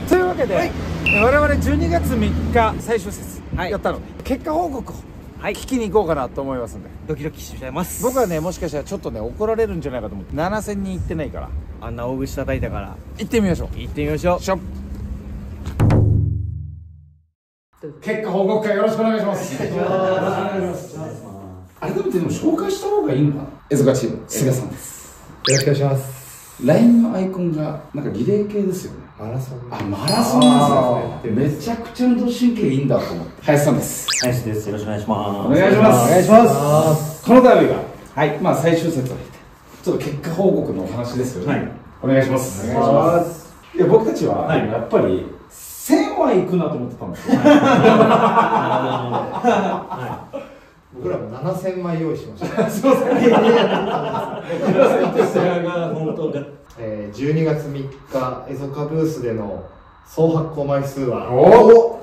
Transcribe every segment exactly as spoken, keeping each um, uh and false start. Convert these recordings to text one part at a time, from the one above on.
というわけで、はい、我々じゅうにがつみっか最終節やったので、はい、結果報告を聞きに行こうかなと思いますんで、 ドキドキしちゃいます。 僕はね、もしかしたらちょっとね怒られるんじゃないかと思ってななせんにん行ってないから、 あんな大口叩いたから行ってみましょう。 行ってみましょう。しょ結果報告会よろしくお願いします。よろしくお願いします。改めてでも紹介した方がいいのかな。エゾカチーム菅さんです。 よろしくお願いします。 ライン のアイコンがなんかリレー系ですよね。 マラソン。 あ、マラソンなんですね。めちゃくちゃ運動神経いいんだと思って。林さんです。 林です。よろしくお願いします。 お願いします。 お願いします。 この度がはいまあ最終節を経てちょっと結果報告のお話ですよね。はい。お願いします。お願いします。いや僕たちはやっぱりせんは行くなと思ってたんですよ。はい。 僕らもななせんまい用意しました。 すいません。 えー、じゅうにがつみっかエゾカブースでの総発行枚数はお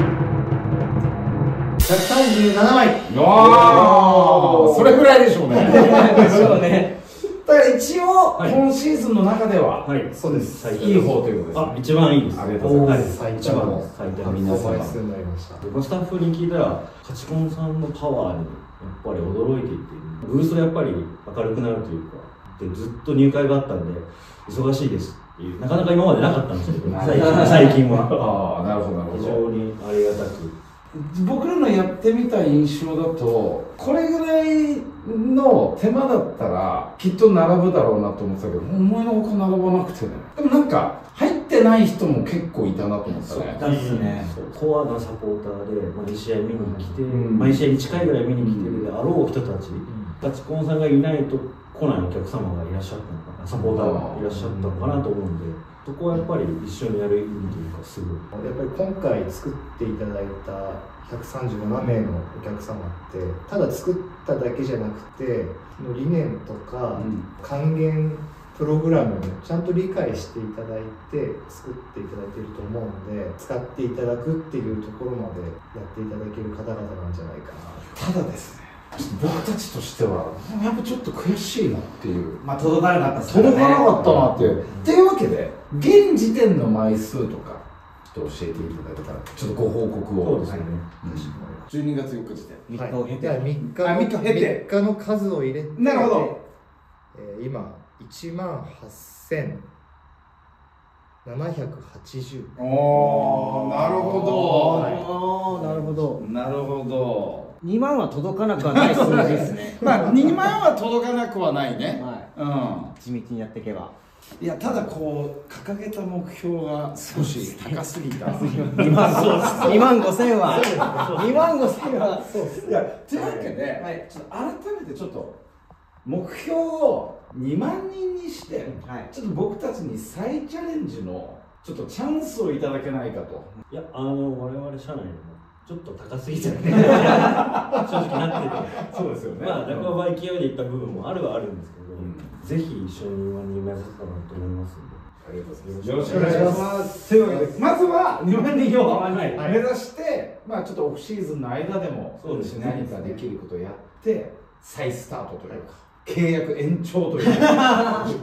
ひゃくさんじゅうななまい。 おお、それぐらいでしょうね。 でしょうね。 だから一応今シーズンの中ではそうです。 いい方ということです。 あ、一番いいです。 ありがとうございます。 最多の最多の皆さん。 枚数になりました。 僕スタッフに聞いたらカチコンさんのパワーにやっぱり驚いていて、ブースがやっぱり明るくなるというか、でずっと入会があったんで忙しいですっていう、なかなか今までなかったんですけど、最近最近は。ああ、なるほどなるほど。非常にありがたく。 僕らのやってみた印象だとこれぐらいの手間だったらきっと並ぶだろうなと思ってたけど、思いのほか並ばなくてね。でもなんか入ってない人も結構いたなと思ったね。 そうですね。コアなサポーターで毎試合見に来て、毎試合に近いぐらい見に来てるであろう人たち、ガチコンさんがいないと来ないお客様がいらっしゃったのかな、サポーターがいらっしゃったのかなと思うんで、そこはやっぱり一緒にやる意味というか、すごいやっぱり今回作っていただいたひゃくさんじゅうななめいのお客様ってただ作っただけじゃなくて理念とか還元プログラムをちゃんと理解していただいて作っていただいていると思うので、使っていただくっていうところまでやっていただける方々なんじゃないかな。 ただですね、僕たちとしてはやっぱちょっと悔しいなっていう、 まあ届かなかったですね。 届かなかったなっていう。っていうわけで現時点の枚数とかちょっと教えていただけたら、ちょっとご報告を。 そうですね。 じゅうにがつよっか時点みっかを経て、みっかあみっか経てみっかの数を入れて、 なるほど。 えー、今いちまんはっせんななひゃくはちじゅう。 おー、なるほど。 ああ、なるほど。 なるほど。 にまんは届かなくはない数字ですね。 まあにまんは届かなくはないね。 はい。 うん。 地道にやっていけば。 いや、ただこう掲げた目標が少し高すぎた。 にまんごせんはにまんごせんはそうです。 いや、というわけで、はい、ちょっと改めてちょっと目標をにまんにんにして、はい、ちょっと僕たちに再チャレンジのちょっとチャンスをいただけないかと。 いや、あの我々社内でもちょっと高すぎちゃうね。正直なってて。 そうですよね。 まあ仲間勢いでいった部分もあるはあるんですけど、うん、ぜひ一緒ににまんにん目指せたらと思いますので。 ありがとうございます。よろしくお願いします。というわけで、まずはにまんにんを目指して、まあちょっとオフシーズンの間でもそうですね、何かできることをやって再スタートというか。契約延長というか。よろしくお願いし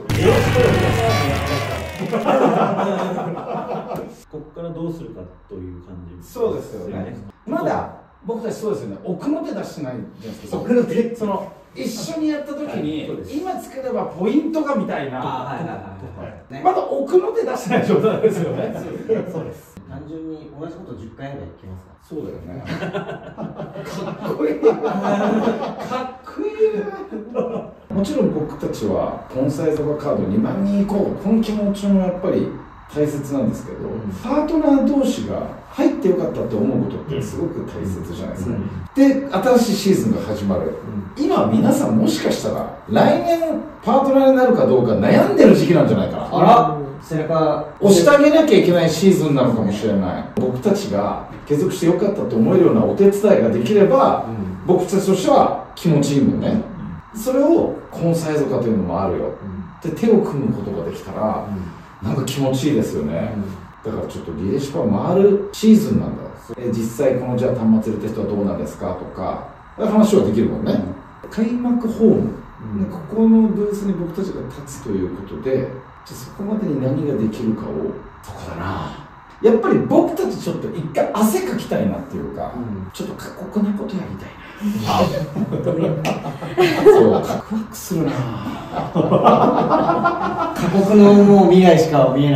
ます。 ここからどうするかという感じ。 そうですよね。まだ僕たちそうですよね。奥の手出してないじゃないですか。奥の手、その一緒にやった時に今作ればポイントがみたいな。まだ奥の手出してない状態ですよね。 そうです。単純に同じことじゅっかいぐらいいけますか。 そうだよね。かっこいい。かっこいい。もちろん僕たちはコンサイゾバカードにまんにん行こう、この気持ちもやっぱり大切なんですけど、うん、パートナー同士が入ってよかったって思うことってすごく大切じゃないですか、うん、で新しいシーズンが始まる、うん、今皆さんもしかしたら来年パートナーになるかどうか悩んでる時期なんじゃないかな。あら、背中押してあげなきゃいけないシーズンなのかもしれない。僕たちが継続してよかったと思えるようなお手伝いができれば、うん、僕たちとしては気持ちいいもんね、うん、それをコンサイゾ化というのもあるよ、うん、で手を組むことができたら、うん、なんか気持ちいいですよね、うん、だからちょっとリレーシパン回るシーズンなんだ。え実際このじゃあ端末入れた人はどうなんですかとか話はできるもんね、うん、開幕ホーム、うん、ここのブースに僕たちが立つということで、じゃそこまでに何ができるかを、そこだな、 やっぱり僕たちちょっと一回汗かきたいなっていうか、うん、ちょっと過酷なことやりたいな。そう、ワクワクするな。 過酷のもう未来しか見えない。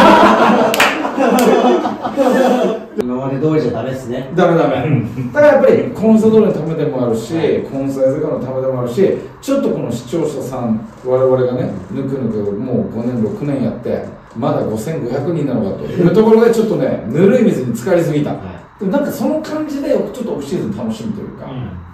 今まで通りじゃダメですね。 ダメダメ。だからやっぱりコンサドーレのためでもあるし、コンサイズ化のためでもあるし、ちょっとこの視聴者さん、我々がね、ぬくぬくもうごねん、ろくねんやって、まだごせんごひゃくにんなのかというところで、ちょっとね、ぬるい水に浸かりすぎた。でもなんかその感じで、ちょっとオフシーズン楽しむというか。うん